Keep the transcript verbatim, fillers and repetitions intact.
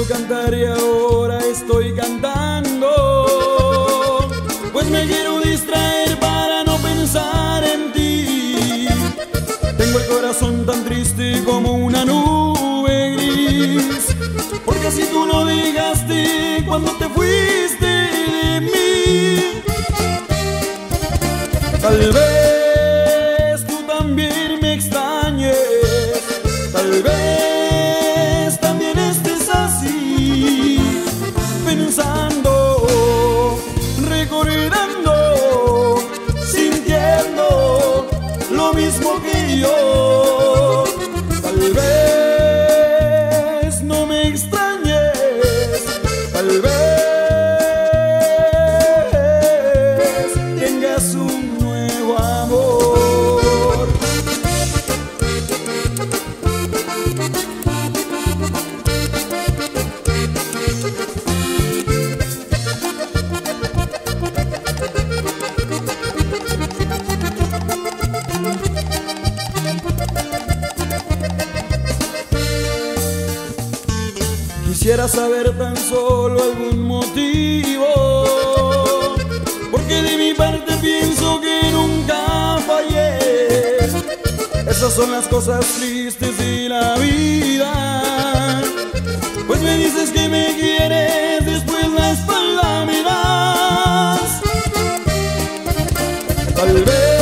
querido cantar y ahora estoy cantando, pues me quiero distraer para no pensar en ti. Tengo el corazón tan triste como una nube gris, porque si tú lo dejaste cuando te fuiste de mí. Tal vez tú también me extrañes, tal vez también estés así, pensando, recordando, sintiendo lo mismo que yo. Tal vez no me extrañes, tal vez tengas un nuevo amor. Quisiera saber tan solo algún motivo, porque de mi parte pienso que nunca fallé. Esas son las cosas tristes de la vida, pues me dices que me quieres, después la espalda me das. Tal vez